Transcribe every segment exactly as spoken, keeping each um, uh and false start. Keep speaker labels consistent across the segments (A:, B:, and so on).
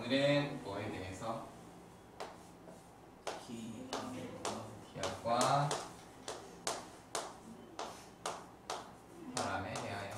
A: 오늘은 뭐에 대해서? 기압과 바람에 대하여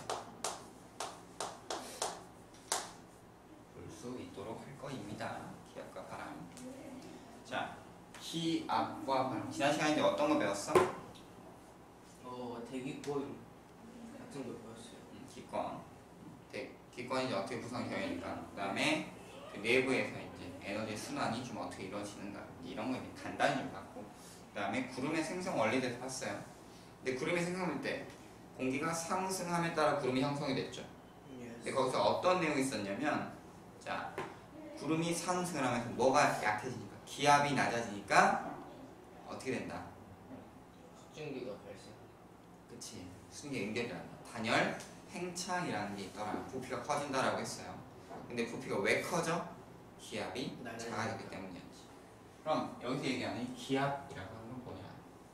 A: 볼 수 있도록 할 것입니다. 기압과 바람. 자, 기압과 바람. 지난 시간에 어떤 거 배웠어?
B: 어, 대기권 같은 거 배웠어요.
A: 음, 기권. 대, 기권이 이제 어떻게 구성되어 있는가. 그 다음에 그 내부에서 이제 에너지 순환이 좀 어떻게 이루어지는가. 이런 거 이제 간단히 좀 봤고. 그 다음에 구름의 생성 원리에 대해서 봤어요. 근데 구름이 생성될 때 공기가 상승함에 따라 구름이 형성이 됐죠. 근데 거기서 어떤 내용이 있었냐면, 자, 구름이 상승을 하면서 뭐가 약해지니까, 기압이 낮아지니까 어떻게 된다?
B: 수증기가 발생.
A: 그치. 수증기 연결이란다. 단열 팽창이라는 게 있더라. 부피가 커진다라고 했어요. 근데 부피가 왜 커져? 기압이 작아졌기 때문이었지. 그럼 여기서 얘기하는 이 기압이라고 하는 건 뭐냐?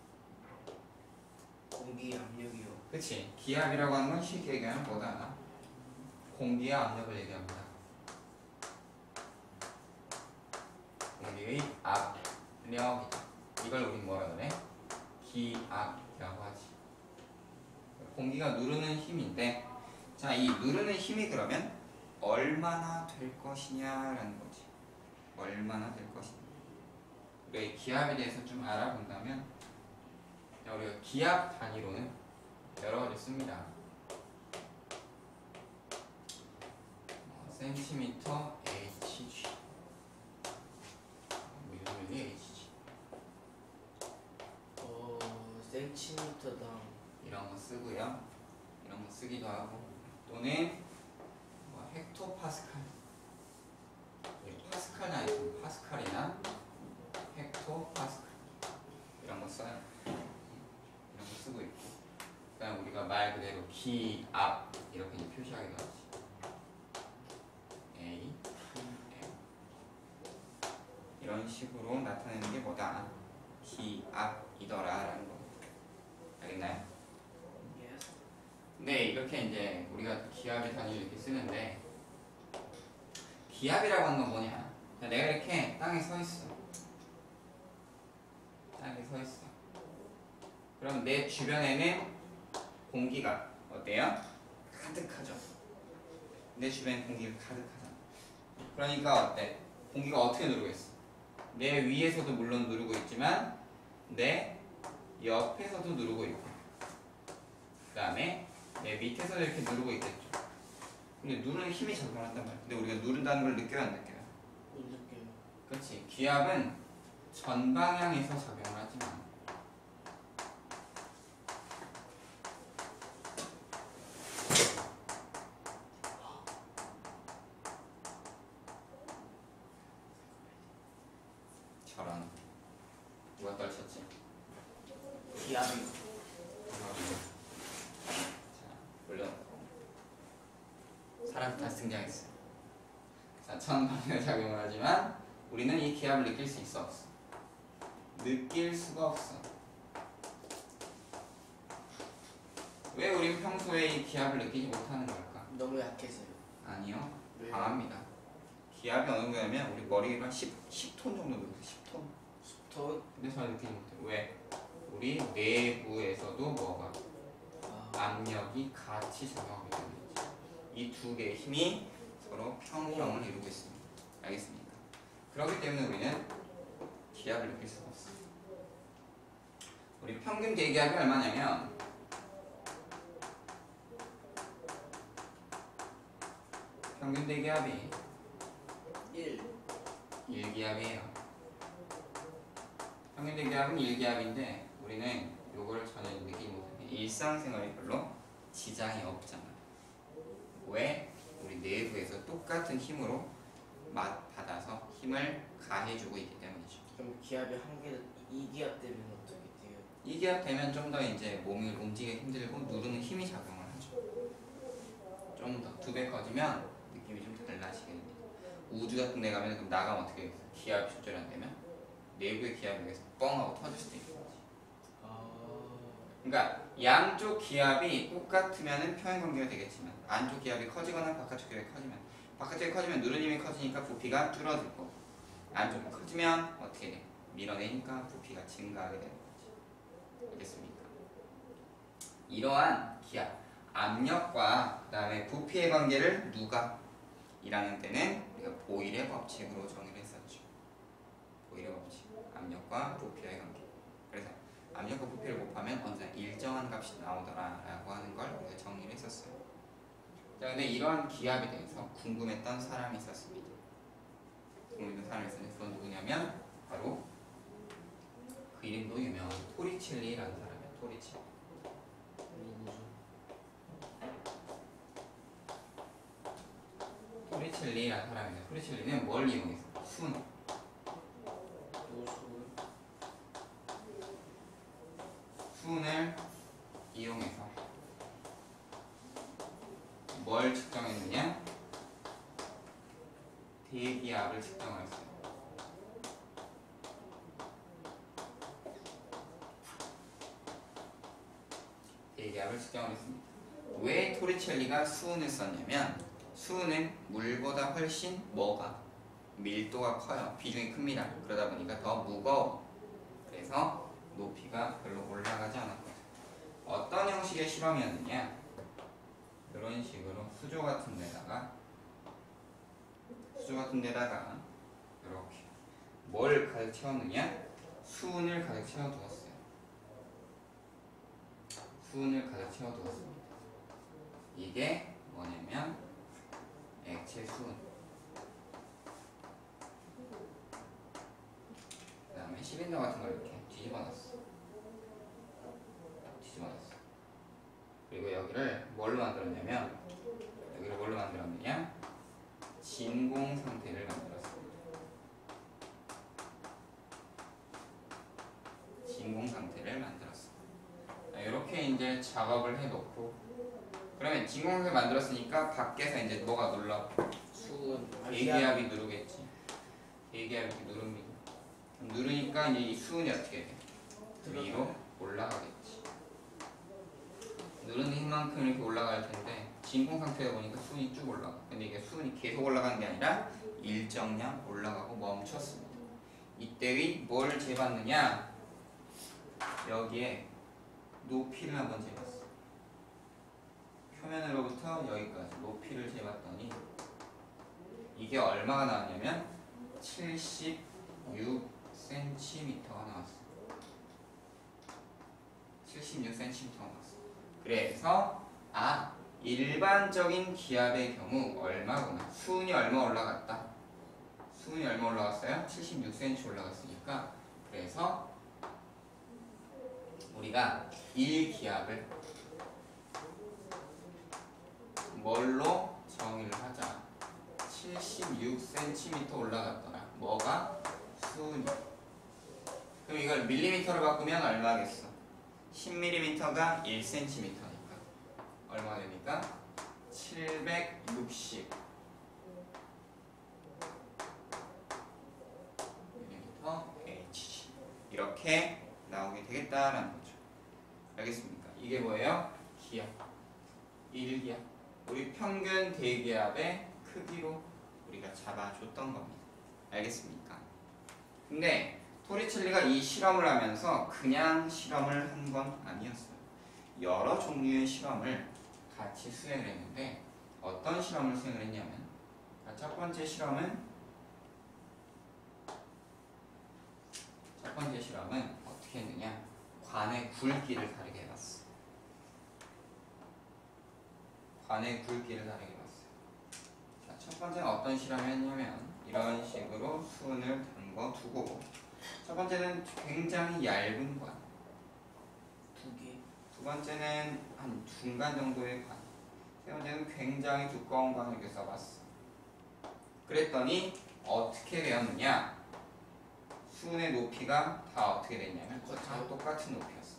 B: 공기 압력이요.
A: 그치. 기압이라고 하는 건 쉽게 얘기하면 뭐다? 공기의 압력을 얘기합니다. 공기의 압력이다. 이걸 우리 뭐라 그래? 기압이라고 하지. 공기가 누르는 힘인데, 자, 이 누르는 힘이 그러면 얼마나 될 것이냐라는 거지. 얼마나 될 것이냐. 우리가 이 기압에 대해서 좀 알아본다면, 자, 우리가 기압 단위로는 여러 가지 씁니다. 어, 센티미터 에이치지, 밀리 에이치지.
B: 어, 센티미터당.
A: 이런 거 쓰고요. 이런 거 쓰기도 하고, 또는 뭐 헥토파스칼. 파스칼이 아니고 파스칼이나 헥토파스칼 이런 거 써요. 이런 거 쓰고 있고, 그다음 우리가 말 그대로 기압 이렇게 이제 표시하기도 하지. A, M 이런 식으로 나타내는 게 뭐다? 기압이더라라는 거. 알겠나요? 네, 이렇게 이제 우리가 기압의 단위를 이렇게 쓰는데, 기압이라고 하는 건 뭐냐? 자, 내가 이렇게 땅에 서 있어. 땅에 서 있어. 그럼 내 주변에는 공기가 어때요? 가득하죠. 내 주변에 공기가 가득하잖아. 그러니까 어때? 공기가 어떻게 누르고 있어? 내 위에서도 물론 누르고 있지만 내 옆에서도 누르고 있고, 그 다음에 내 밑에서도 이렇게 누르고 있겠죠. 근데 누르는 힘이 작용을 한단 말이야. 근데 우리가 누른다는 걸 느껴요, 안 느껴요?
B: 못 느껴요.
A: 그렇지. 기압은 전방향에서 작용을 하지만 저런, 누가 떨쳤지?
B: 기압이.
A: 자, 물론 사람이 다시 등장했어요. 자, 전방향 작용을 하지만 우리는 이 기압을 느낄 수 있어, 없어? 느낄 수가 없어. 왜 우린 평소에 이 기압을 느끼지 못하는 걸까?
B: 너무 약해서요.
A: 아니요,
B: 왜요?
A: 강합니다. 기압이 어느 정도냐면 우리 머리가 십, 십 톤 정도 느껴. 십 톤.
B: 십 톤?
A: 근데 잘 느끼지 못해. 왜? 우리 내부에서도 뭐가?
B: 아,
A: 압력이 같이 작용하기 때문이지. 이 두 개의 힘이 서로 평형을 이루고 있습니다. 알겠습니까? 그렇기 때문에 우리는 기압을 느낄 수가 없어. 우리 평균 대기압이 얼마냐면 평균 대기압이
B: 일.
A: 일 기압이에요. 평균 대기압은 일 기압인데 우리는 요거를 전혀 느끼지 못해. 일상생활에 별로 지장이 없잖아. 왜? 우리 내부에서 똑같은 힘으로 맛 받아서 힘을 가해주고 있기 때문이죠.
B: 그럼 기압이 한 개, 이 기압 되면 어떻게 돼요?
A: 이 기압 되면 좀 더 이제 몸이 움직이기 힘들고 누르는 힘이 작용을 하죠. 좀 더 두 배 커지면 느낌이 좀 달라지게 됩니다. 우주 같은 데 가면 그럼 나가면 어떻게 되겠어? 기압이 조절이 안 되면 내부의 기압이 여기서 뻥 하고 터질 수도 있는 거지.
B: 아,
A: 그러니까 양쪽 기압이 똑같으면 평행 관계가 되겠지만 안쪽 기압이 커지거나 바깥쪽 기압이 커지면 바깥쪽이 커지면 누른 힘이 커지니까 부피가 줄어들 거고 안쪽이 커지면 어떻게 돼? 밀어내니까 부피가 증가하게 되는 거지. 알겠습니까? 이러한 기압, 압력과 그 다음에 부피의 관계를 누가? 일 학년 때는 우리가 보일의 법칙으로 정의를 했었죠. 보일의 법칙, 압력과 부피의 관계. 그래서 압력과 부피를 곱하면 언제나 일정한 값이 나오더라라고 하는 걸 우리가 정리를 했었어요. 자, 근데 이러한 기압에 대해서 궁금했던 사람이 있었습니다. 궁금했던 사람이 있었는데 그건 누구냐면 바로 그 이름도 유명한 토리첼리라는 사람이에요. 토리첼리. 토리첼리라는 사람이에요. 토리첼리는 뭘 이용해서? 순.
B: 노수
A: 순을 이용해서 뭘 측정했느냐? 대기압을 측정을 했어요. 대기압을 측정을 했습니다. 왜 토리첼리가 수은을 썼냐면 수은은 물보다 훨씬 뭐가? 밀도가 커요. 비중이 큽니다. 그러다 보니까 더 무거워. 그래서 높이가 별로 올라가지 않았거든요. 어떤 형식의 실험이었느냐? 이런 식으로 수조 같은 데다가 수조 같은 데다가 이렇게 뭘 가득 채웠느냐? 수은을 가득 채워두었어요. 수은을 가득 채워두었습니다. 이게 뭐냐면 액체 수은. 그 다음에 실린더 같은 걸 이렇게 뒤집어놨어. 뒤집어놨어. 그리고 여기를 뭘로 만들었냐면 여기를 뭘로 만들었느냐? 진공 상태를 만들었습니다. 진공 상태를 만들었어. 이렇게 이제 작업을 해놓고 그러면 진공 상태를 만들었으니까 밖에서 이제 뭐가 눌러?
B: 수은
A: 대기압이 누르겠지. 대기압이 이렇게 누릅니다. 누르니까 이제 이 수은이 어떻게 돼? 위로 올라가겠지. 누르는 힘만큼 이렇게 올라갈 텐데 진공 상태다 보니까 수은이 쭉 올라가. 근데 이게 수은이 계속 올라가는 게 아니라 일정량 올라가고 멈췄습니다. 이때의 뭘 재봤느냐? 여기에 높이를 한번 재봤어. 표면으로부터 여기까지 높이를 재봤더니 이게 얼마가 나왔냐면 칠십육 센티미터가 나왔어. 칠십육 센티미터가 나왔어. 그래서 아 일반적인 기압의 경우 얼마구나. 수은이 얼마 올라갔다. 수은이 얼마 올라갔어요? 칠십육 센티미터 올라갔으니까 그래서 우리가 일 기압을 뭘로 정의를 하자. 칠십육 센티미터 올라갔더라. 뭐가? 수은이. 그럼 이걸 밀리미터로 바꾸면 얼마겠어? 십 밀리미터가 일 센티미터니까 얼마 되니까? 칠백육십 밀리미터 에이치지. 이렇게 나오게 되겠다라는 거죠. 알겠습니까? 이게 뭐예요? 기압. 일 기압. 우리 평균 대기압의 크기로 우리가 잡아줬던 겁니다. 알겠습니까? 근데 토리첼리가 이 실험을 하면서 그냥 실험을 한 건 아니었어요. 여러 종류의 실험을 같이 수행을 했는데 어떤 실험을 수행을 했냐면 첫 번째 실험은 첫 번째 실험은 어떻게 했느냐? 관의 굵기를 다르게 해봤어. 관의 굵기를 다르게 해봤어요. 자, 첫 번째는 어떤 실험을 했냐면 이런 식으로 수은을 담궈 두고 첫 번째는 굉장히 얇은 관,
B: 두 개.
A: 두 번째는 한 중간 정도의 관, 세 번째는 굉장히 두꺼운 관을 이렇게 써봤어. 그랬더니 어떻게 되었느냐? 수은의 높이가 다 어떻게 됐냐면 다 똑같은 높이였어.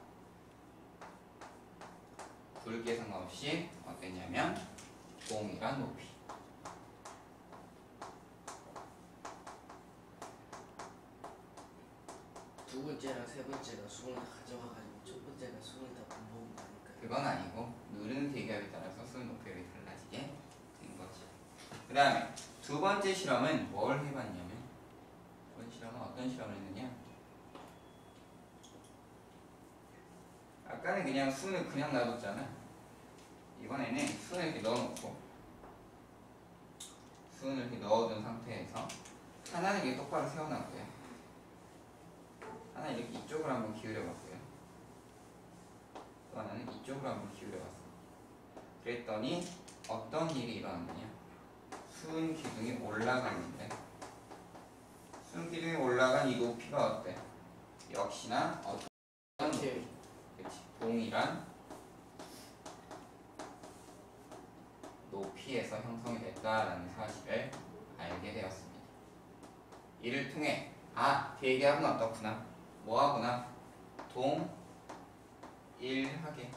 A: 굵기에 상관없이 어땠냐면 동일한 높이.
B: 두 번째랑 세 번째가 수은을 다 가져와가지고 첫 번째가 수은을 다 분모은 거니까.
A: 그건 아니고 누르는 대기압에 따라서 수은 높이가 달라지게 된 거지. 그 다음에 두 번째 실험은 뭘 해봤냐면 두 번째 실험은 어떤 실험을 했느냐 아까는 그냥 수는 그냥 놔뒀잖아. 이번에는 수는 이렇게 넣어놓고 수는 이렇게 넣어둔 상태에서 하나는 이렇게 똑바로 세워놨고요. 하나 이렇게 이쪽으로 한번 기울여봤고요. 또 하나는 이쪽으로 한번 기울여봤어. 그랬더니 어떤 일이 일어났느냐? 수은 기둥이 올라갔는데 수은 기둥이 올라간 이 높이가 어때? 역시나 어떤
B: 이렇게
A: 그치, 동일한 높이에서 형성이 됐다라는 사실을 알게 되었습니다. 이를 통해 아 대기압은 어떻구나 뭐하구나 동일하게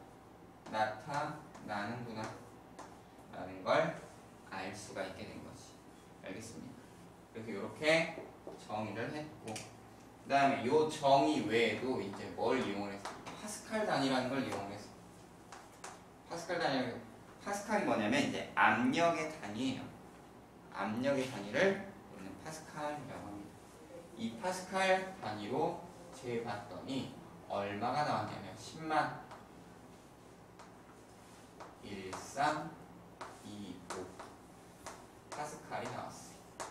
A: 나타나는구나 라는 걸 알 수가 있게 된 거지. 알겠습니까? 그래서 이렇게 정의를 했고 그 다음에 이 정의 외에도 이제 뭘 이용을 했어? 파스칼 단위라는 걸 이용을 했어. 파스칼 단위 파스칼이 뭐냐면 이제 압력의 단위예요. 압력의 단위를 우리는 파스칼이라고 합니다. 이 파스칼 단위로 재봤더니 얼마가 나왔냐면 십만, 일삼이오 파스칼이 나왔어요.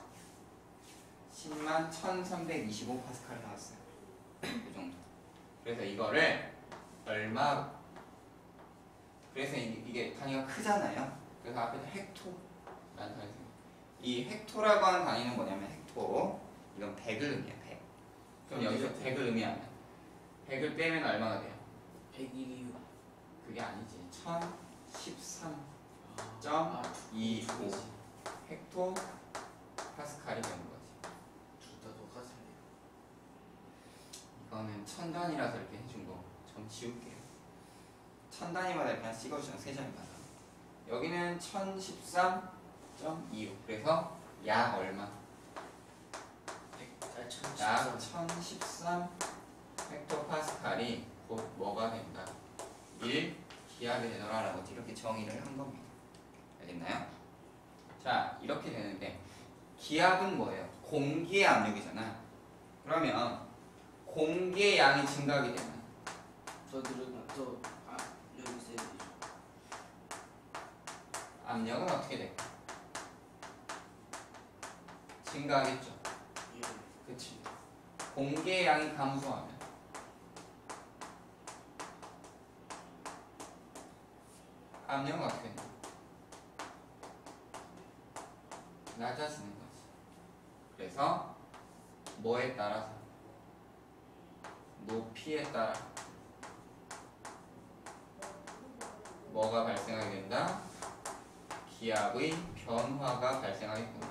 A: 십만 천삼백이십오 파스칼이 나왔어요. 그 정도. 그래서 이거를 얼마 그래서 이게 단위가 크잖아요. 그래서 앞에서 헥토라는 단위. 이 헥토라고 하는 단위는 뭐냐면 헥토 이건 백을 의미해. 백. 그럼 여기서 백을 의미하면 백을 빼면 얼마가 돼요?
B: 백이십육.
A: 그게 아니지. 천십삼 점 이오 헥토 파스칼이 되는 거지.
B: 둘 다 똑같은데요.
A: 이거는 천 단위라서 이렇게 해준 거 좀 지울게요. 천 단위마다 이렇게 하나 찍어주잖아. 세 자리마다. 여기는 천십삼 점 이오 그래서 약 얼마? 약 천십삼 헥토파스칼이 곧 뭐가 된다? 일 기압이 되더라라고 이렇게 정의를 한 겁니다. 알겠나요? 자 이렇게 되는데 기압은 뭐예요? 공기의 압력이잖아. 그러면 공기의 양이 증가하게 되면
B: 더 늘어나 더 아, 여기 세죠.
A: 압력은 어떻게 돼? 증가하겠죠.
B: 예.
A: 그치? 공기의 양이 감소하면 압력은 어떻게 돼? 낮아지는 거지. 그래서 뭐에 따라서? 높이에 따라 뭐가 발생하게 된다? 기압의 변화가 발생하겠구나.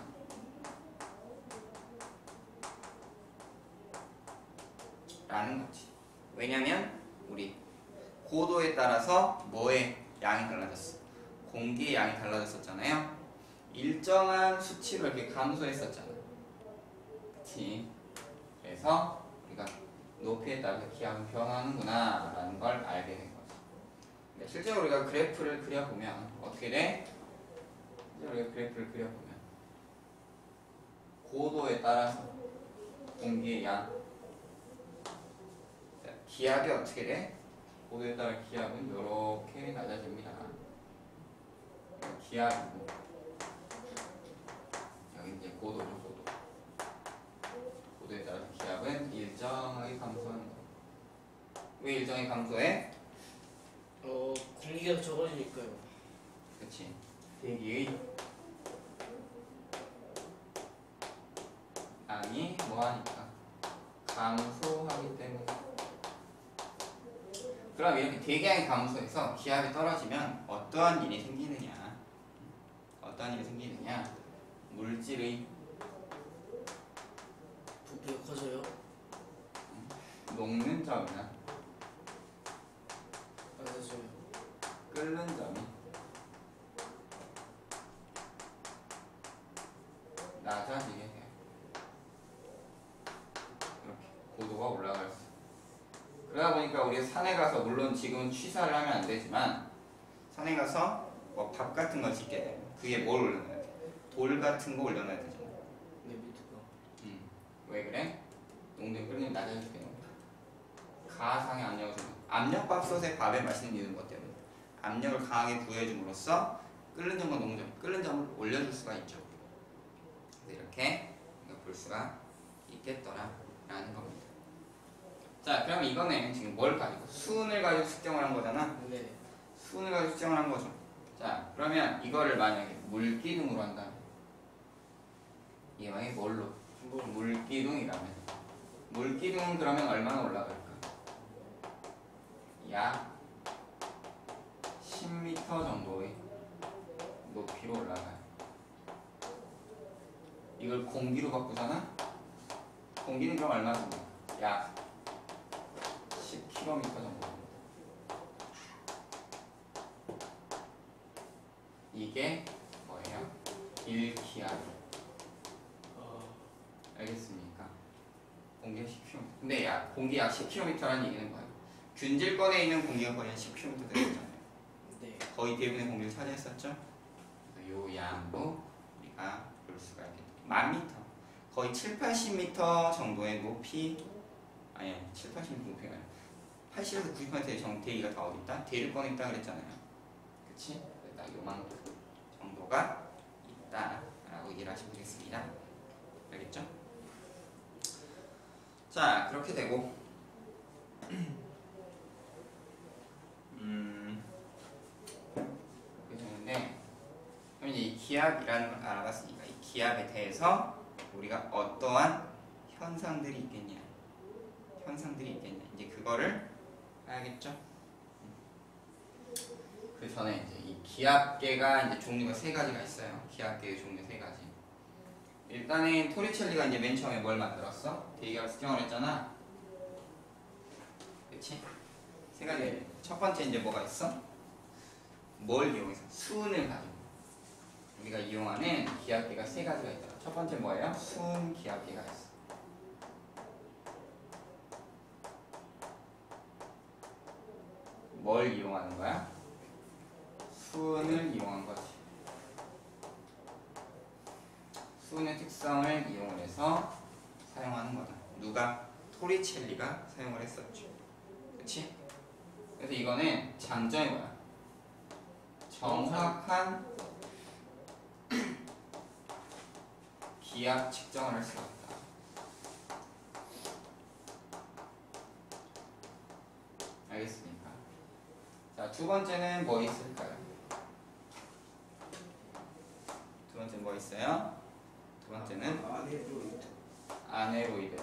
A: 라는 거지. 왜냐면 우리 고도에 따라서 뭐의 양이 달라졌어? 공기의 양이 달라졌었잖아요. 일정한 수치로 이렇게 감소했었잖아. 그치? 그래서 우리가 높이에 따라서 기압은 변하는구나 라는 걸 알게 된 거지. 근데 실제로 우리가 그래프를 그려보면 어떻게 돼? 실제로 우리가 그래프를 그려보면 고도에 따라서 공기의 양 기압이 어떻게 돼? 고도에 따라 기압은 이렇게 낮아집니다. 기압이고 여기 이제 고도죠. 고도. 고도에 따라서 기압은 일정하게 감소하는 거. 왜 일정하게 감소해?
B: 어 공기가 적어지니까요.
A: 그치. 대기의 양이 뭐하니까? 감소하기 때문에. 그럼 이렇게 대기양이 감소해서 기압이 떨어지면 어떠한 일이 생기느냐? 어떠한 일이 생기느냐? 물질의
B: 부피가 커져요.
A: 녹는 점이나
B: 낮아져요.
A: 끓는 점이 낮아지게 돼요. 이렇게 고도가 올라갈수록. 그러다 보니까 우리 산에 가서 물론 지금은 취사를 하면 안 되지만 산에 가서 뭐 밥 같은 걸 짓게 되면 그게 뭘 올려놔야 돼? 돌 같은 거 올려놔야 되잖아.
B: 내 밑에가.
A: 음. 왜 그래? 농도에 끓는 낮아질 때는 가상의 압력을 줍니다. 압력밥솥에 밥에 마시는 이유는 뭐 때문에? 압력을 강하게 부여해줌으로써 끓는 점과 농점, 끓는 점을 올려줄 수가 있죠. 그래서 이렇게 볼 수가 있겠더라라는 겁니다. 자, 그럼 이거는 지금 뭘 가지고? 수은을 가지고 측정을 한 거잖아.
B: 네.
A: 수은을 가지고 측정을 한 거죠. 자, 그러면 이거를 만약에 물기둥으로 한다면 이게 만약에 뭘로? 물기둥이라면 물기둥은 그러면 얼마나 올라갈까? 약 십 미터 정도의 높이로 올라가요. 이걸 공기로 바꾸잖아? 공기는 그럼 얼마 정도? 약 십 킬로미터 정도. 이게 뭐예요? 일 기압.
B: 어.
A: 알겠습니까? 공기가 십 킬로미터. 근데 약, 공기 약 십 킬로미터라는 얘기는 뭐예요? 균질권에 있는 공기가 거의 한 십 킬로미터 되잖아요.
B: 네.
A: 거의 대부분의 공기를 차지했었죠. 그래서 요 양도 우리가 볼 수가 있겠다. 만 미터. 거의 칠, 팔십 미터 정도의 높이, 아니, 칠, 팔십 미터 높이가 아니라 팔십에서 구십 퍼센트의 정 대기가 다 어디 있다? 대류권에 있다 그랬잖아요. 그치? 딱 요만큼 정도가 있다라고 이해를 하시면 되겠습니다. 알겠죠? 자, 그렇게 되고 음 그렇게 되는데 그럼 이제 이 기압이라는 걸 알아봤으니까 이 기압에 대해서 우리가 어떠한 현상들이 있겠냐 현상들이 있겠냐 이제 그거를 알겠죠? 그 전에 이제 이 기압계가 이제 종류가 세 가지가 있어요. 기압계의 종류 세 가지. 일단은 토리첼리가 이제 맨 처음에 뭘 만들었어? 대기압 측정을 했잖아. 그치? 세 가지.
B: 네.
A: 첫 번째 이제 뭐가 있어? 뭘 이용해서? 수은을 가지고. 우리가 이용하는 기압계가 세 가지가 있더라. 첫 번째 뭐예요? 수은 기압계가 있어. 뭘 이용하는 거야? 수은을 이용한 거지. 수은의 특성을 이용을 해서 사용하는 거다. 누가? 토리첼리가 사용을 했었죠. 그치? 그래서 이거는 장점이 뭐야? 정확한 기압 측정을 할 수가 있다. 알겠습니까? 자, 두 번째는 뭐 있을까요? 두 번째는 뭐 있어요? 두 번째는
B: 아네로이드.
A: 아네로이드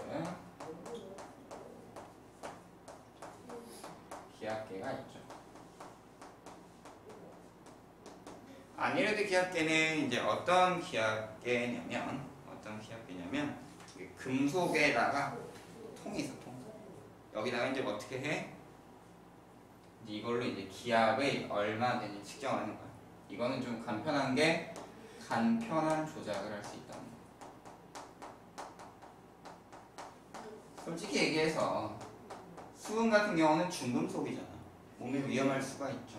A: 기압계가 있죠. 아네로이드 기압계는 이제 어떤 기압계냐면 어떤 기압계냐면 금속에다가 통이 있어. 통. 여기다가 이제 어떻게 해? 이제 이걸로 이제 기압의 얼마 되는지 측정하는 거야. 이거는 좀 간편한 게 간편한 조작을 할 수 있다는 거. 솔직히 얘기해서 수은 같은 경우는 중금속이잖아. 몸에 위험할 수가 있죠.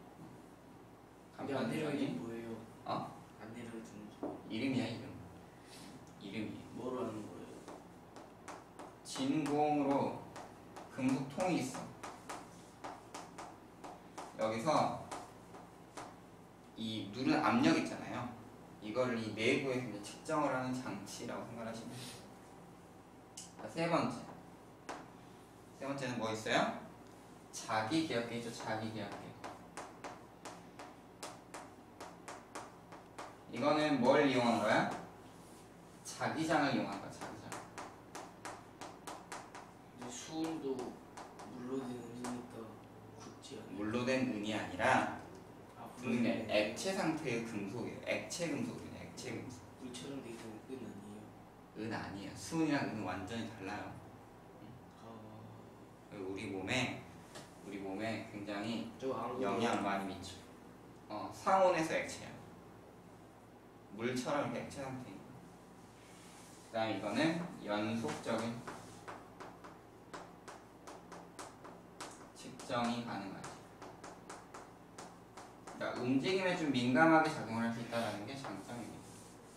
B: 근데
A: 간편한
B: 아네로이드
A: 조작이
B: 뭐예요?
A: 어?
B: 아네로이드는
A: 이름이야 이름. 이름이.
B: 뭐로 하는 거예요?
A: 진공으로 금속통이 있어. 여기서 이 누른 압력 있잖아요. 이거를 이 내부에서 이제 측정을 하는 장치라고 생각하시면 돼요. 자, 세 번째. 세 번째는 뭐 있어요? 자기 기압계 있죠. 자기 기압계. 이거는 뭘 이용한 거야? 자기장을 이용한 거야. 자기장.
B: 근데 수은도 물로 된 은이니까 굳지 않아요.
A: 물로 된 은이 아니라
B: 아,
A: 은 액체 상태의 금속이에요. 액체 금속이에요. 액체 금속.
B: 물처럼 돼 있는 은 아니에요?
A: 은 아니에요. 수은이랑 은은 완전히 달라요.
B: 아,
A: 우리 몸에 우리 몸에 굉장히
B: 저안
A: 영향을 많이 미쳐. 어, 상온에서 액체야. 물처럼 이렇게 액체 상태인 거야. 그다음 이거는 연속적인 측정이 가능하지. 그러니까 움직임에 좀 민감하게 작용을 할 수 있다는 게 장점입니다.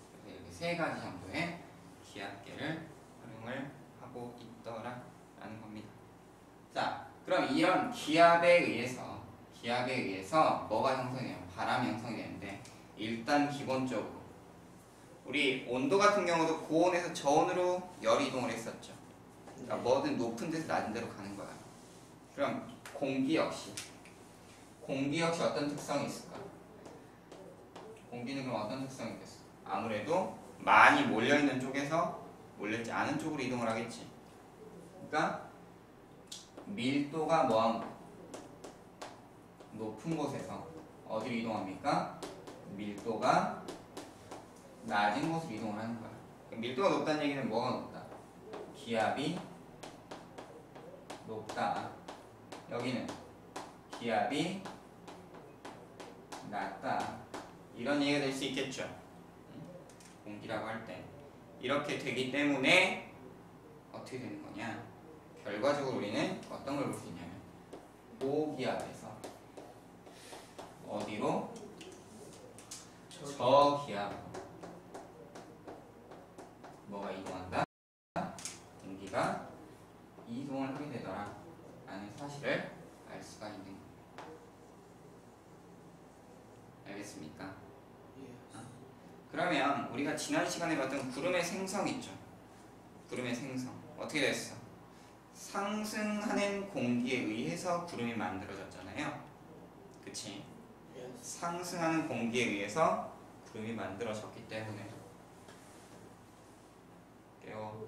A: 세 가지 정도의 기압계를 활용을 하고 있더라라는 겁니다. 자, 그럼 이런 기압에 의해서 기압에 의해서 뭐가 형성돼요? 바람이 형성이 되는데 일단 기본적으로 우리 온도 같은 경우도 고온에서 저온으로 열이 이동을 했었죠. 그러니까 뭐든 높은 데서 낮은 데로 가는 거야. 그럼 공기 역시 공기 역시 어떤 특성이 있을까? 공기는 그럼 어떤 특성이 있겠어? 아무래도 많이 몰려있는 쪽에서 몰려있지 않은 쪽으로 이동을 하겠지. 그러니까 밀도가 뭐한 높은 곳에서 어디로 이동합니까? 밀도가 낮은 곳으로 이동을 하는 거야. 밀도가 높다는 얘기는 뭐가 높다? 기압이 높다. 여기는 기압이 낮다. 이런 얘기가 될 수 있겠죠. 공기라고 할 때 이렇게 되기 때문에 어떻게 되는 거냐? 결과적으로 우리는 어떤 걸 볼 수 있냐면 고기압에서 어디로? 저기압으로 뭐가 이동한다? 공기가 이동을 하게 되더라 라는 사실을 알 수가 있는 거예요. 알겠습니까? 어? 그러면 우리가 지난 시간에 봤던 구름의 생성 있죠? 구름의 생성 어떻게 됐어? 상승하는 공기에 의해서 구름이 만들어졌잖아요. 그치? 상승하는 공기에 의해서 구름이 만들어졌기 때문에 깨워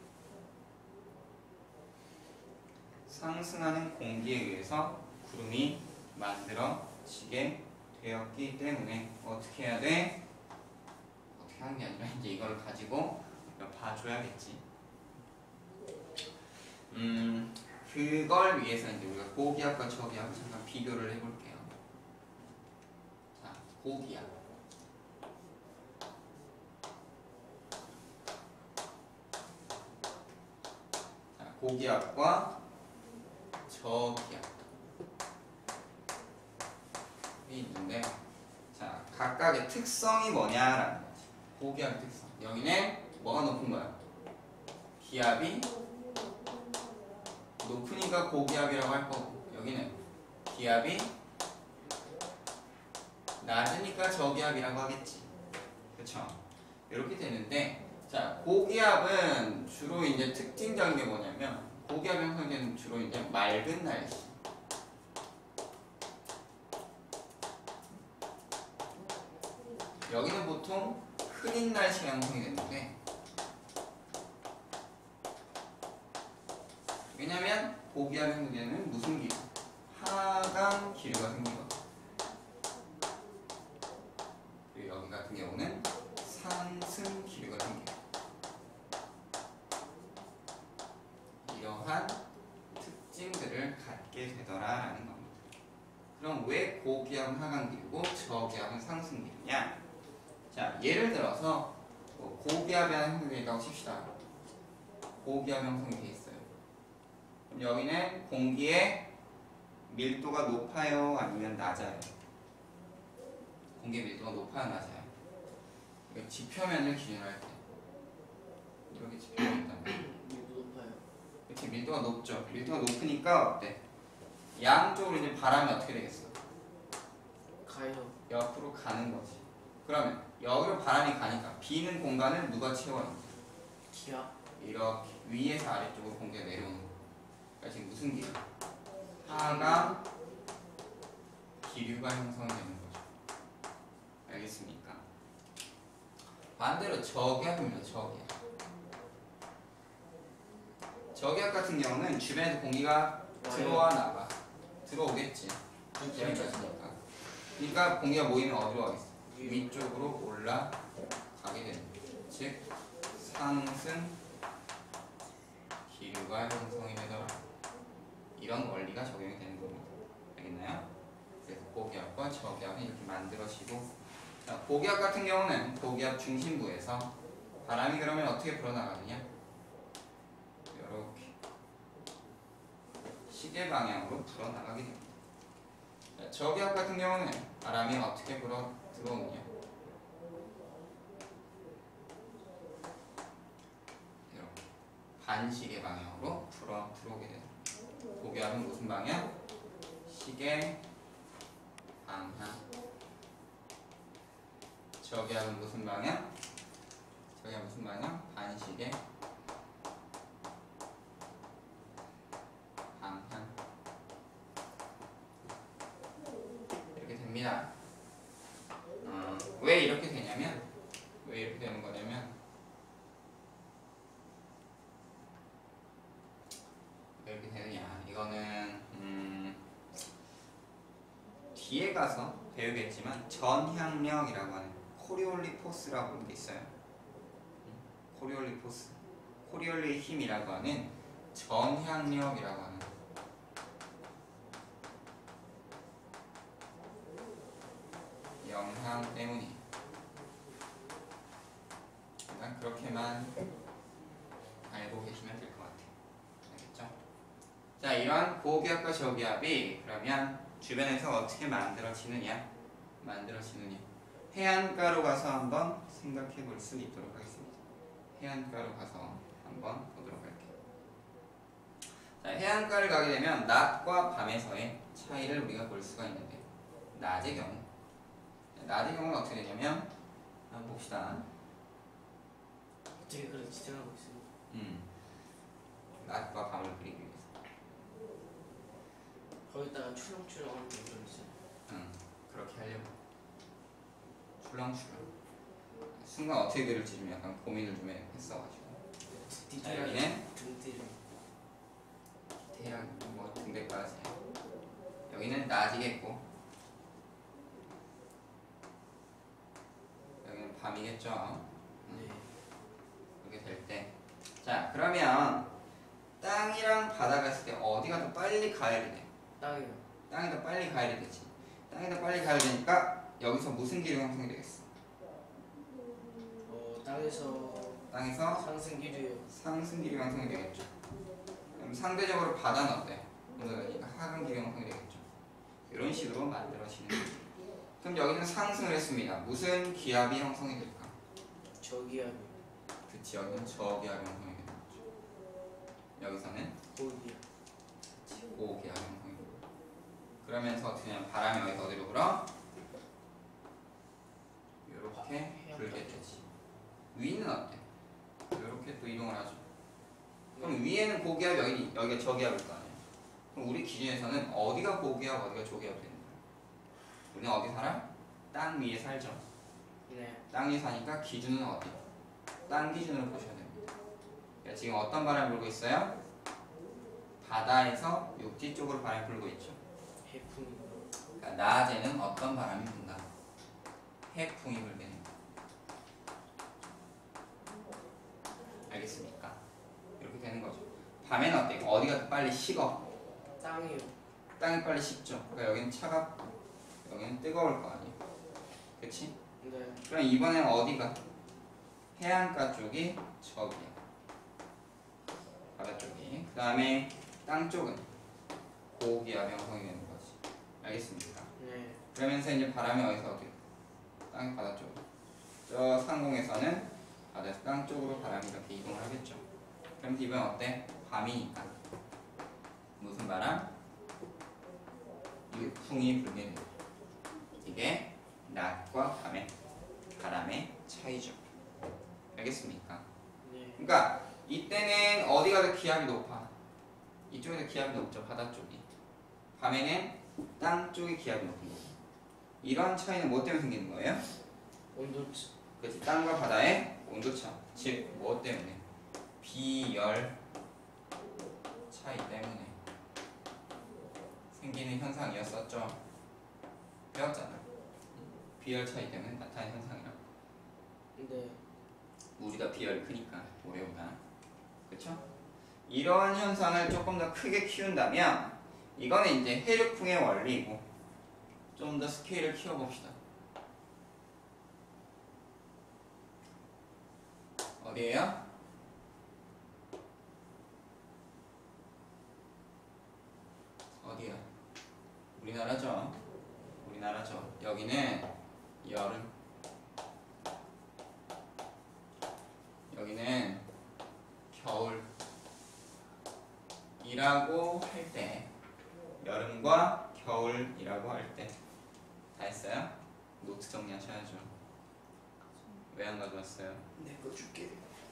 A: 상승하는 공기에 의해서 구름이 만들어지게 되었기 때문에 어떻게 해야 돼? 어떻게 하는 게 아니라 이제 이걸 가지고 봐줘야겠지. 음, 그걸 위해서 이제 우리가 고기압과 저기압을 잠깐 비교를 해볼게요. 자, 고기압. 자, 고기압과 저기압이 있는데, 자, 각각의 특성이 뭐냐라는 거지. 고기압의 특성. 여기는 뭐가 높은 거야? 기압이 높으니까 고기압이라고 할 거고, 여기는 기압이 낮으니까 저기압이라고 하겠지. 그쵸? 이렇게 되는데, 자, 고기압은 주로 이제 특징적인 게 뭐냐면, 고기압 형성되는 주로 이제 맑은 날씨. 여기는 보통 흐린 날씨가 형성이 되는데, 왜냐면 고기압 형성되는 무슨 기류? 하강 기류가 생기거든. 그리고 여기 같은 경우는 상승 기류가 생겨요. 이러한 특징들을 갖게 되더라라는 겁니다. 그럼 왜 고기압은 하강 기류고 저기압은 상승 기류냐? 자, 예를 들어서 고기압이 형성되어 있다고 칩시다. 고기압 형성이 되어 있어요. 그럼 여기는 공기의 밀도가 높아요? 아니면 낮아요? 공기의 밀도가 높아요? 낮아요? 지표면을 기준으로 할 때 이렇게 지표면이 있다면
B: 밀도 높아요.
A: 이렇게 밀도가 높죠? 밀도가 높으니까 어때? 양쪽으로 이제 바람이 어떻게 되겠어?
B: 가요.
A: 옆으로 가는 거지. 그러면 여기로 바람이 가니까 비는 공간을 누가 채워요?
B: 기압.
A: 이렇게 위에서 아래쪽으로 공기가 내려오는 거야. 그러니까 지금 무슨 기류? 하강 기류가 형성되는 거죠. 알겠습니까? 반대로 저기압입니다. 저기압. 저기압 같은 경우는 주변에서 공기가 들어와 나가. 들어오겠지. 여기까지니까. 그러니까 공기가 모이면 어디로 가겠어? 위쪽으로 올라가게 되는 거죠. 즉 상승 기류가 형성이 되더라. 이런 원리가 적용이 되는 겁니다. 알겠나요? 그래서 고기압과 저기압이 이렇게 만들어지고, 자, 고기압 같은 경우는 고기압 중심부에서 바람이 그러면 어떻게 불어나가느냐? 이렇게 시계 방향으로 불어나가게 됩니다. 자, 저기압 같은 경우는 바람이 어떻게 불어 들어오느냐? 반시계 방향으로 들어, 들어오게 돼요. 고기압은 무슨 방향? 시계 방향. 저기압은 무슨 방향? 저기압은 무슨 방향? 반시계 방향. 이렇게 됩니다. 어, 왜 이렇게 되냐면, 왜 이렇게 되는 거냐면, 왜 이렇게 되느냐? 이거는 음, 뒤에 가서 배우겠지만 전향력이라고 하는 코리올리포스라고 하는 게 있어요. 코리올리포스, 코리올리의 힘이라고 하는 전향력이라고 하는 영향 때문이. 일단 그렇게만 알고 계시면 될 것 같아요. 알겠죠? 자, 이러한 고기압과 저기압이 그러면 주변에서 어떻게 만들어지느냐? 만들어지느냐? 해안가로 가서 한번 생각해 볼 수 있도록 하겠습니다. 해안가로 가서 한번 보도록 할게요. 자, 해안가를 가게 되면 낮과 밤에서의 차이를 우리가 볼 수가 있는데, 낮의 경우, 낮의 경우는 어떻게 되냐면, 한번 봅시다.
B: 어떻게 그런 지정하고 있습니다.
A: 음, 낮과 밤을 그리기 위해서.
B: 거기다가 출렁출렁하는 게 있어요.
A: 응, 그렇게 하려고. 출렁출렁. 순간 어떻게 그릴지 좀 약간 고민을 좀 했어가지고.
B: 디테일하게
A: 여기는
B: 등대를
A: 디테일하게 뭐 등대까지. 여기는 낮이겠고, 여기는 밤이겠죠.
B: 네.
A: 이렇게 될 때, 자, 그러면 땅이랑 바다가 있을 때 어디가 더 빨리 가열이 돼?
B: 땅이요.
A: 땅이 더 빨리 가열이 되지. 땅이 더 빨리 가열되니까 여기서 무슨 기류 형성이 되겠어?
B: 어 땅에서
A: 땅에서
B: 상승 기류요.
A: 상승 기류 형성이 되겠죠. 그럼 상대적으로 바다는 어때? 그러니까 하강 기류 형성이 되겠죠. 이런 식으로 만들어지는 거예요. 그럼 여기는 상승을 했습니다. 무슨 기압이 형성이 될까?
B: 저기압이.
A: 그치, 여기는 저기압이 형성이 되겠죠. 여기서는
B: 고기압.
A: 고기압이 형성이 되고, 그러면서 어떻게 하냐면 바람이 여기서 어디로 불어? 이렇게 불게 되지. 위는 어때? 이렇게 또 이동을 하죠. 그럼 위에는 고기압, 여기, 여기가 저기압일 거 아니야. 그럼 우리 기준에서는 어디가 고기압, 어디가 저기압 되는 거야? 우리는 어디 살아? 땅 위에 살죠.
B: 네.
A: 땅 위에 사니까 기준은 어디? 땅 기준으로 보셔야 됩니다. 그러니까 지금 어떤 바람이 불고 있어요? 바다에서 육지 쪽으로 바람이 불고 있죠.
B: 해풍이.
A: 그러니까 낮에는 어떤 바람이 분다? 해풍이 불게 됩니다. 알겠습니까? 이렇게 되는 거죠. 밤에는 어때? 어디가 더 빨리 식어?
B: 땅이요.
A: 땅이 빨리 식죠. 그러니까 여기는 차갑고 여기는 뜨거울 거 아니에요. 그치?
B: 네.
A: 그럼 이번엔 어디가? 해안가 쪽이 저기야. 바다 쪽이. 그 다음에 땅 쪽은 고기압 형성이 되는 거지. 알겠습니까?
B: 네.
A: 그러면서 이제 바람이 어디서 어디로? 땅이 바다 쪽으로. 저 상공에서는 바다에서 땅 쪽으로 바람이 이렇게 이동을 하겠죠. 그럼 이번엔 어때? 밤이니까 무슨 바람? 유풍이 불게 돼요. 이게 낮과 밤의 바람의 차이죠. 알겠습니까?
B: 네.
A: 그러니까 이때는 어디가 더 기압이 높아? 이쪽이 더 기압이 높죠. 바다 쪽이. 밤에는 땅 쪽이 기압이 높은 거고. 이런 차이는 뭐 때문에 생기는 거예요?
B: 온도차.
A: 그렇지. 땅과 바다의 온도차. 즉, 뭐 때문에? 비열 차이 때문에 생기는 현상이었었죠. 배웠잖아. 비열 차이 때문에 나타나는 현상이라고.
B: 네.
A: 우리가 비열이 크니까 모래보다. 그쵸? 이러한 현상을 조금 더 크게 키운다면 이거는 이제 해류풍의 원리이고, 좀 더 스케일을 키워봅시다. 어디에요? 어디야? 우리나라죠. 우리나라죠. 여기는 여름, 여기는 겨울, 이라고 할 때, 여름과 겨울이라고 할 때 다 했어요? 노트 정리하셔야죠. 왜 안 가져왔어요?
B: 내 거 줄게.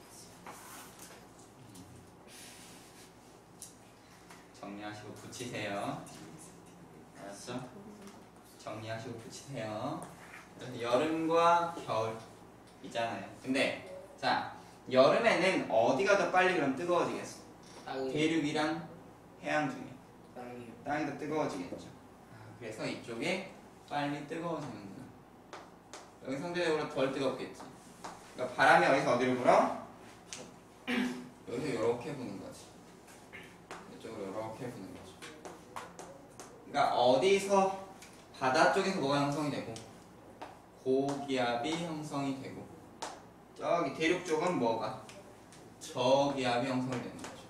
A: 정리하시고 붙이세요. 알았죠? 정리하시고 붙이세요. 그래서 여름과 겨울 있잖아요. 근데 자, 여름에는 어디가 더 빨리 그럼 뜨거워지겠어?
B: 땅이.
A: 대륙이랑 해안 중에
B: 땅이.
A: 땅이 더 뜨거워지겠죠. 아, 그래서 이쪽에 빨리 뜨거워지는구나. 여기 상대적으로 덜 뜨겁겠지. 그러니까 바람이 어디서 어디로 불어? 여기서 이렇게 부는 거지. 이쪽으로 이렇게 부는 거죠. 그러니까 어디서 바다 쪽에서 뭐가 형성이 되고 고기압이 형성이 되고 저기 대륙 쪽은 뭐가 저기압이 형성이 되는 거죠.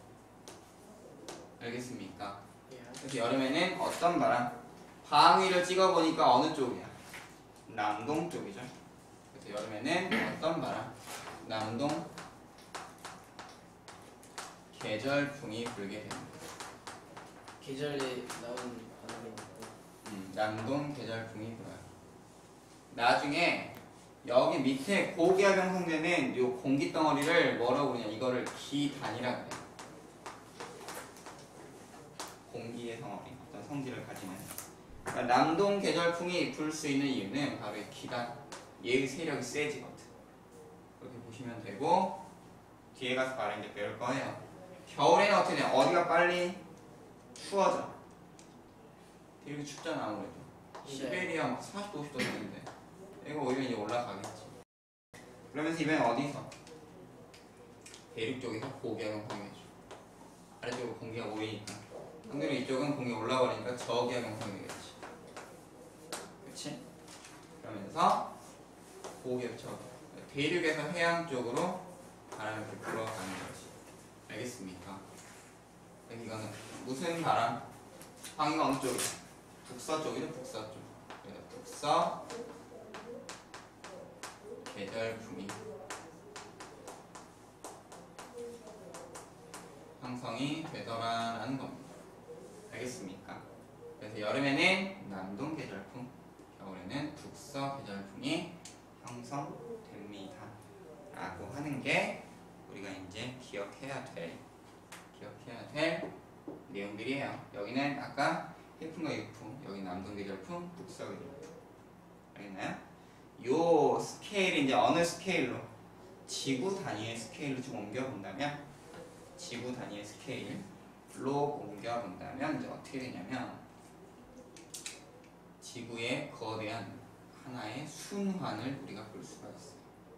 A: 알겠습니까?
B: 예.
A: 그래서 여름에는 어떤 바람? 방위를 찍어보니까 어느 쪽이야? 남동 쪽이죠. 그래서 여름에는 어떤 바람? 남동 계절풍이 불게 됩니다.
B: 계절에 나온 바람이 있고.
A: 음, 남동 계절풍이 불어요. 나중에 여기 밑에 고기압 형성되는 요 공기 덩어리를 뭐라고 그러냐? 이거를 기단이라고 해요. 공기의 덩어리, 어떤 성질을 가지는. 그러니까 남동 계절풍이 불 수 있는 이유는 바로 이 기단, 얘의 세력이 세지거든. 그렇게 보시면 되고 뒤에 가서 바로 이제 배울 거예요. 겨울에는 어떻게 돼? 어디가 빨리 추워져? 되게 춥잖아 아무래도. 시베리아 막 사십 도, 오십 도 되는데 이거 오히려 이제 올라가겠지. 그러면서 이번엔 어디서? 대륙 쪽에서 고기압 형성해줘. 아래쪽으로 공기가 모이니까. 상대로 이쪽은 공기 올라버리니까 저기압 형성이 되겠지. 그치? 그러면서 고기압 저기압. 대륙에서 해양 쪽으로 바람이 이렇게 불어가는 거지. 알겠습니까? 이거는 무슨 바람? 방위가 어느 쪽이야? 북서쪽이죠, 북서쪽. 그래서 북서 계절풍이 형성이 되더라라는 겁니다. 알겠습니까? 그래서 여름에는 남동 계절풍, 겨울에는 북서 계절풍이 형성됩니다. 라고 하는 게 우리가 이제 기억해야 될 기억해야 될 내용들이에요. 여기는 아까 해풍과 유풍, 여기 남동 계절풍, 북서 계절풍. 알겠나요? 요 스케일이 이제 어느 스케일로? 지구 단위의 스케일로 좀 옮겨본다면, 지구 단위의 스케일로 옮겨본다면 이제 어떻게 되냐면, 지구의 거대한 하나의 순환을 우리가 볼 수가 있어요.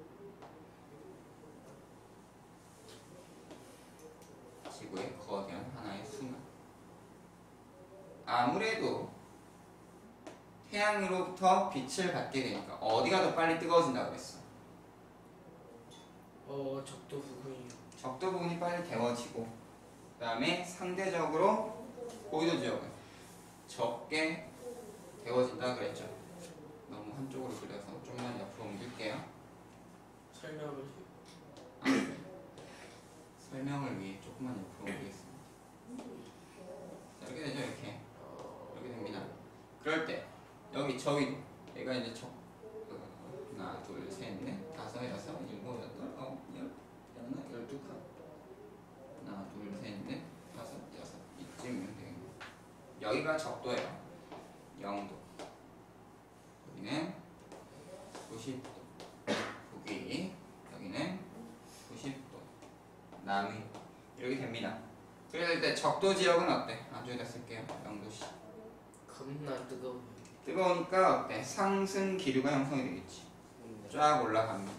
A: 지구의 거대한 하나의 순환. 아무래도 태양으로부터 빛을 받게 되니까 어디가 더 빨리 뜨거워진다고 그랬어?
B: 어 적도 부근이요.
A: 적도 부분이 빨리 데워지고, 그 다음에 상대적으로 고위도 지역은 적게 데워진다 그랬죠. 너무 한쪽으로 그려서 좀만 옆으로 옮길게요.
B: 설명을.
A: 아, 설명을 위해 조금만 옆으로 옮기겠습니다. 자, 이렇게 되죠, 이렇게. 이렇게 됩니다. 그럴 때 여기 저기 얘가 이제 적 하나 둘 셋 넷 다섯 여섯 일곱 여덟 아홉 열 하나 열두 칸 하나 둘 셋 넷 다섯 여섯 이쯤이면 되겠네요. 여기가 적도예요. 영 도. 여기는 구십 도. 북위. 여기는 구십 도. 남위. 이렇게 됩니다. 그래서 일단 적도 지역은 어때? 안쪽에다 쓸게요. 영 도씩.
B: 겁나 뜨거워.
A: 뜨거우니까 어때? 상승 기류가 형성이 되겠지. 쫙 올라갑니다.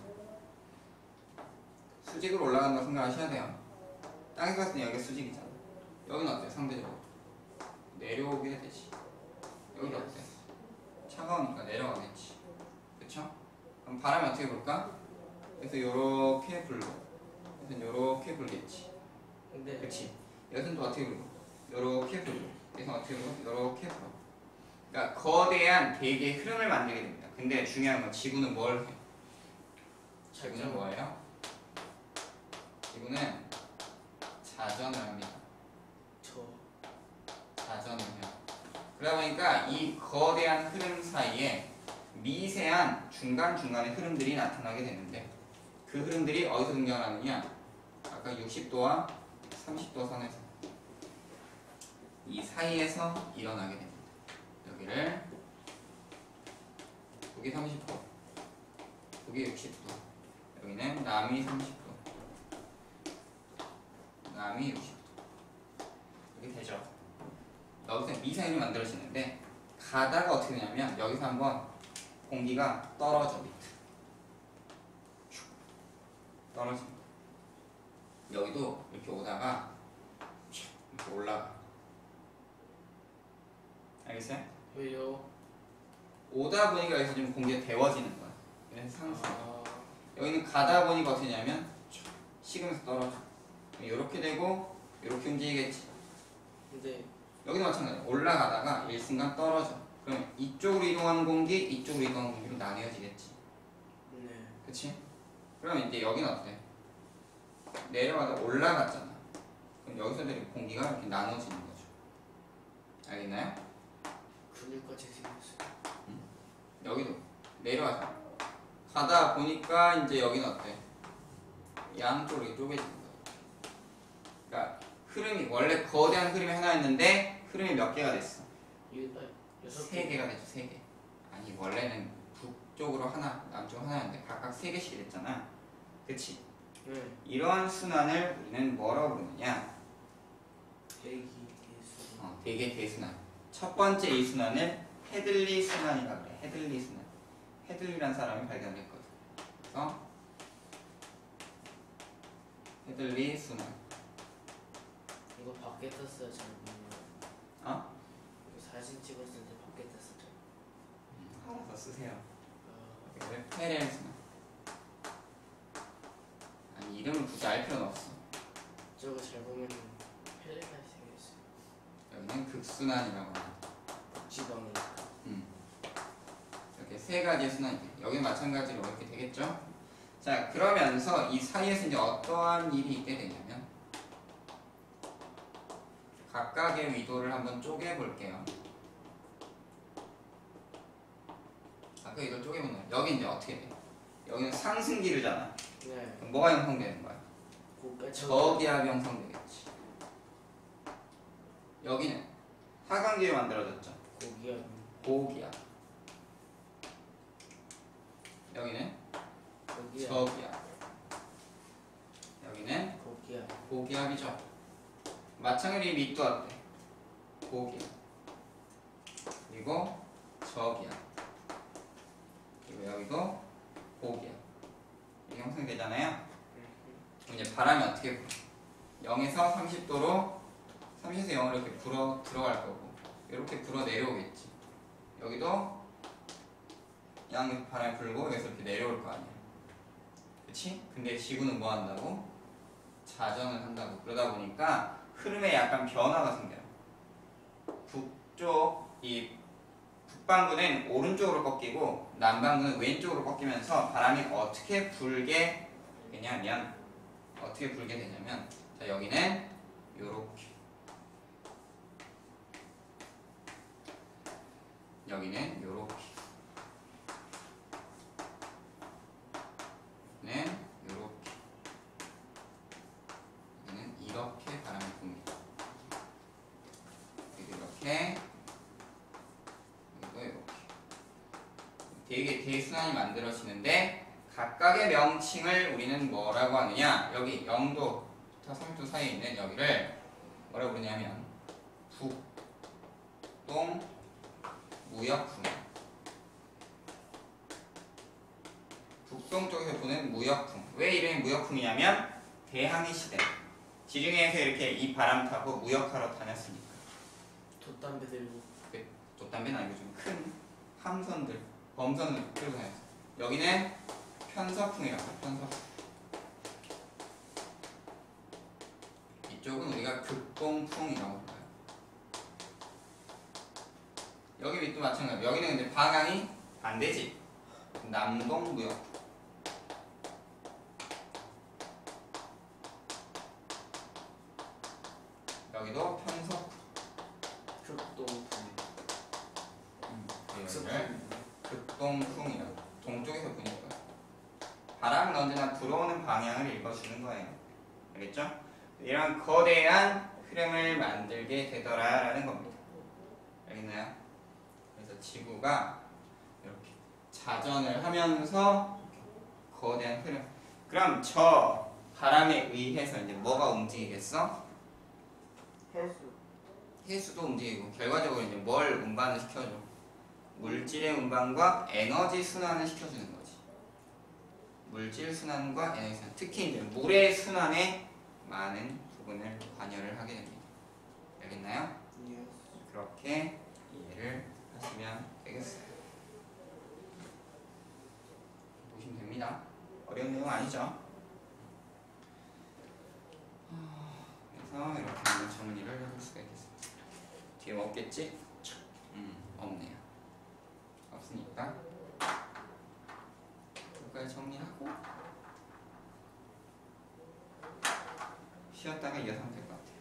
A: 수직으로 올라가는 거 생각하셔야 돼요. 땅에서 봤을 때 여기가 수직이잖아. 여기는 어때? 상대적으로 내려오게 되지. 여기는 어때? 차가우니까 내려가겠지. 그쵸? 그럼 바람이 어떻게 불까? 그래서 요렇게 불고, 그래서 요렇게 불겠지.
B: 근데
A: 그치? 여기서는 또 어떻게 불고? 요렇게 불고, 여기서 어떻게 불고? 요렇게 불고. 그러니까 거대한 대기의 흐름을 만들게 됩니다. 근데 중요한 건 지구는 뭘 해? 지구는 뭐예요? 지구는 자전을 합니다.
B: 저
A: 자전을 해요. 그러다 보니까 이 거대한 흐름 사이에 미세한 중간중간의 흐름들이 나타나게 되는데 그 흐름들이 어디서 등장하느냐? 아까 육십 도와 삼십 도 선에서 이 사이에서 일어나게 됩니다. 여기를 여기 삼십 도, 여기 육십 도, 여기는 남이 삼십 도, 남이 육십 도 이렇게 되죠. 여기서 미세한이 만들어지는데 가다가 어떻게 되냐면 여기서 한번 공기가 떨어져 밑으로 떨어집니다. 여기도 이렇게 오다가 이렇게 올라가. 알겠어요?
B: 왜요?
A: 오다 보니까 여기서 좀 공기가 데워지는 거야. 그래서 상승.
B: 아,
A: 여기는 가다 보니까 어떻게 되냐면 식으면서 떨어져. 이렇게 되고 이렇게 움직이겠지.
B: 근데
A: 여기도 마찬가지야. 올라가다가 일순간 떨어져. 그럼 이쪽으로 이동하는 공기, 이쪽으로 이동하는 공기로 나뉘어지겠지.
B: 네.
A: 그치? 그러면 이제 여기는 어때? 내려가다 올라갔잖아. 그럼 여기서 내려 공기가 이렇게 나눠지는 거죠. 알겠나요?
B: 근육같이 생겼어요.
A: 여기도 내려가자. 가다 보니까 이제 여기는 어때? 양쪽으로 이렇게 쪼개지는 거예요. 그러니까 흐름이 원래 거대한 흐름이 하나였는데 흐름이 몇 개가 됐어?
B: 유, 아, 여섯
A: 세
B: 개.
A: 개가 됐죠. 세 개. 아니 원래는 북쪽으로 하나, 남쪽으로 하나였는데 각각 세 개씩 됐잖아. 그치?
B: 네.
A: 이러한 순환을 우리는 뭐라고 부르느냐?
B: 대기 대수.
A: 어, 대개 대순환. 첫 번째 이 순환을 헤들리 순환이라고 그래. 헤들리 순환. 헤들리라는 사람이 발견했거든. 그래서 헤들리 순환.
B: 이거 밖에 떴어요. 잘 보면.
A: 어?
B: 이거 사진 찍었을 때 밖에 떴었죠.
A: 음, 알아서 쓰세요.
B: 아,
A: 그래서 페렐 순환. 아니 이름을 굳이 알 필요는 없어.
B: 저거 잘 보면 펠레가 생겼어요.
A: 여기는 극순환이라고 합니다.
B: 지방이니까.
A: 음. 이렇게 세 가지의 순환이 돼. 여기는 마찬가지로 이렇게 되겠죠? 자, 그러면서 이 사이에서 이제 어떠한 일이 있게 되냐면 각각의 위도를 한번 쪼개 볼게요. 아까 이걸 쪼개보면 여기 이제 어떻게 돼? 여기는 상승기류잖아.
B: 네.
A: 그럼 뭐가 형성되는 거야?
B: 고가
A: 저기압이 형성되겠지. 여기는 하강기류 만들어졌죠.
B: 고기야.
A: 고기압. 여기는
B: 고기야.
A: 저기압. 여기는
B: 고기야.
A: 고기압이죠. 마찬가지로 이 밑도 어때? 고기압. 그리고 저기압. 그리고 여기도 고기압. 이게 형성되잖아요. 그럼 이제 바람이 어떻게 불어? 영에서 삼십 도로 삼십에서 영으로 이렇게 불어 들어갈 거고 이렇게 불어 내려오겠지. 여기도 양에서 바람이 불고 여기서 이렇게 내려올 거 아니야. 그치? 근데 지구는 뭐 한다고? 자전을 한다고. 그러다 보니까 흐름에 약간 변화가 생겨요. 북쪽, 이 북반구는 오른쪽으로 꺾이고 남반구는 왼쪽으로 꺾이면서 바람이 어떻게 불게 되냐면 어떻게 불게 되냐면 자 여기는 요렇게 여기는 요렇게 여기는 요렇게 여기는 이렇게 바람이 붑니다. 여기도 이렇게 여기도 이렇게 되게 대순환이 만들어지는데 각각의 명칭을 우리는 뭐라고 하느냐? 여기 영 도부터 삼십 도 사이에 있는 여기를 뭐라고 부르냐면 북동 무역풍. 북동 쪽에서 보는 무역풍. 왜 이름이 무역풍이냐면 대항해 시대 지중해에서 이렇게 이 바람 타고 무역하러 다녔으니까.
B: 돛담배 들고.
A: 그 돛담배는 아니고 좀 큰 함선들, 범선을 끌고 다녔어. 여기는 편서풍이라고 해요. 편서풍. 이쪽은 우리가 극동풍이라고 불러요. 여기 밑도 마찬가지로 여기는 근데 방향이 반대지. 남동무역풍. 여기도 편서풍. 동풍이요. 동쪽에서 부니까 바람은 언제나 불어오는 방향을 읽어주는 거예요. 알겠죠? 이런 거대한 흐름을 만들게 되더라라는 겁니다. 알겠나요? 그래서 지구가 이렇게 자전을 하면서 거대한 흐름. 그럼 저 바람에 의해서 이제 뭐가 움직이겠어?
B: 해수.
A: 해수도 움직이고 결과적으로 이제 뭘 운반을 시켜줘? 물질의 운반과 에너지 순환을 시켜주는 거지. 물질 순환과 에너지 순환. 특히 이제 물의 순환에 많은 부분을 관여를 하게 됩니다. 알겠나요?
B: 예.
A: 그렇게 이해를 하시면 되겠어요. 보시면 됩니다. 어려운 내용 아니죠? 그래서 이렇게 하면 정리를 해볼 수가 있겠습니다. 뒤에 뭐 없겠지? 음, 없네요. 없으니까 여기까지 정리하고 쉬었다가 이어서 하면 될 것 같아요.